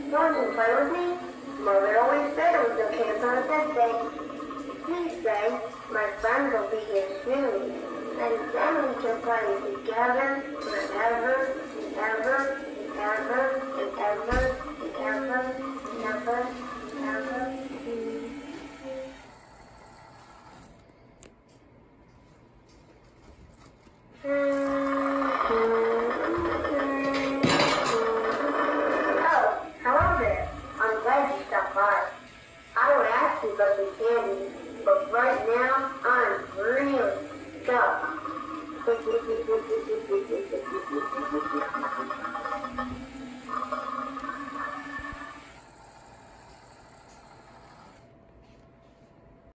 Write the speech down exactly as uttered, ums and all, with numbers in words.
Want to play with me? Mother always said it was okay to play on that day. Please say, my friends will be here soon. And then we can play together forever and ever and ever and ever and ever and ever.